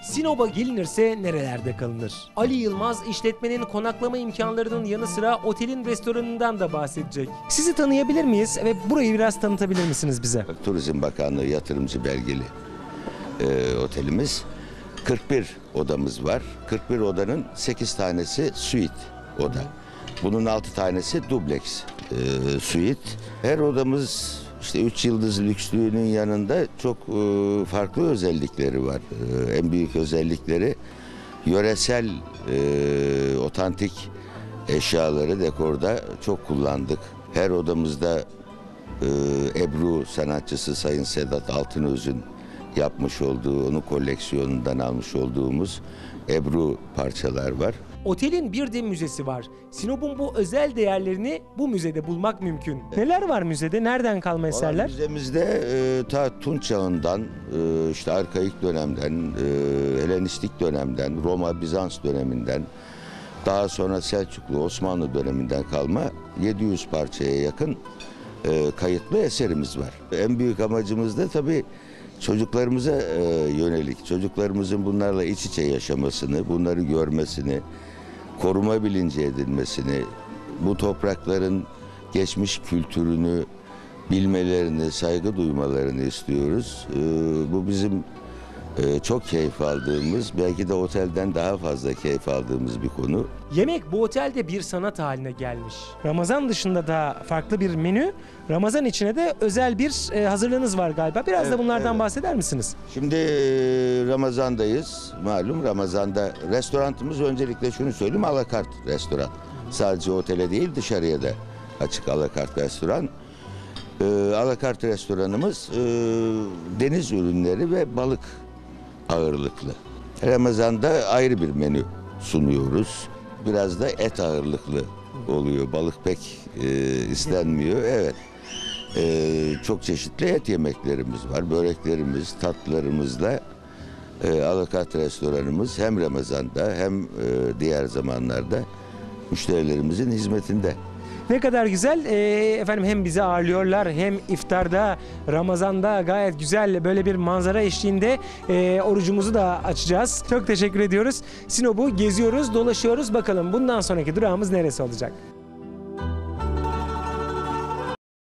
Sinop'a gelinirse nerelerde kalınır? Ali Yılmaz işletmenin konaklama imkanlarının yanı sıra otelin restoranından da bahsedecek. Sizi tanıyabilir miyiz ve burayı biraz tanıtabilir misiniz bize? Turizm Bakanlığı yatırımcı belgeli otelimiz. 41 odamız var. 41 odanın 8 tanesi suite oda. Bunun 6 tanesi dubleks suite. Her odamız işte 3 yıldız lükslüğünün yanında çok farklı özellikleri var. En büyük özellikleri yöresel, otantik eşyaları dekorda çok kullandık. Her odamızda Ebru sanatçısı Sayın Sedat Altınöz'ün yapmış olduğu, onun koleksiyonundan almış olduğumuz Ebru parçalar var. Otelin bir de müzesi var. Sinop'un bu özel değerlerini bu müzede bulmak mümkün. Neler var müzede? Nereden kalma eserler? Müzemizde ta Tunç çağından, işte arkaik dönemden, Helenistik dönemden, Roma, Bizans döneminden, daha sonra Selçuklu, Osmanlı döneminden kalma 700 parçaya yakın kayıtlı eserimiz var. En büyük amacımız da tabii çocuklarımıza yönelik, çocuklarımızın bunlarla iç içe yaşamasını, bunları görmesini, koruma bilinci edinmesini, bu toprakların geçmiş kültürünü bilmelerini, saygı duymalarını istiyoruz. Bu bizim çok keyif aldığımız, belki de otelden daha fazla keyif aldığımız bir konu. Yemek bu otelde bir sanat haline gelmiş. Ramazan dışında da farklı bir menü, Ramazan içine de özel bir hazırlığınız var galiba. Biraz da bunlardan bahseder misiniz? Şimdi Ramazan'dayız. Malum Ramazan'da restoranımız, öncelikle şunu söyleyeyim, alakart restoran. Sadece otele değil, dışarıya da açık alakart restoran. Alakart restoranımız deniz ürünleri ve balık ağırlıklı. Ramazan'da ayrı bir menü sunuyoruz. Biraz da et ağırlıklı oluyor. Balık pek istenmiyor. Evet. Çok çeşitli et yemeklerimiz var. Böreklerimiz, tatlılarımızla alakart restoranımız hem Ramazan'da hem diğer zamanlarda müşterilerimizin hizmetinde. Ne kadar güzel. Efendim hem bizi ağırlıyorlar hem iftarda, Ramazan'da gayet güzel böyle bir manzara eşliğinde orucumuzu da açacağız. Çok teşekkür ediyoruz. Sinop'u geziyoruz, dolaşıyoruz. Bakalım bundan sonraki durağımız neresi olacak?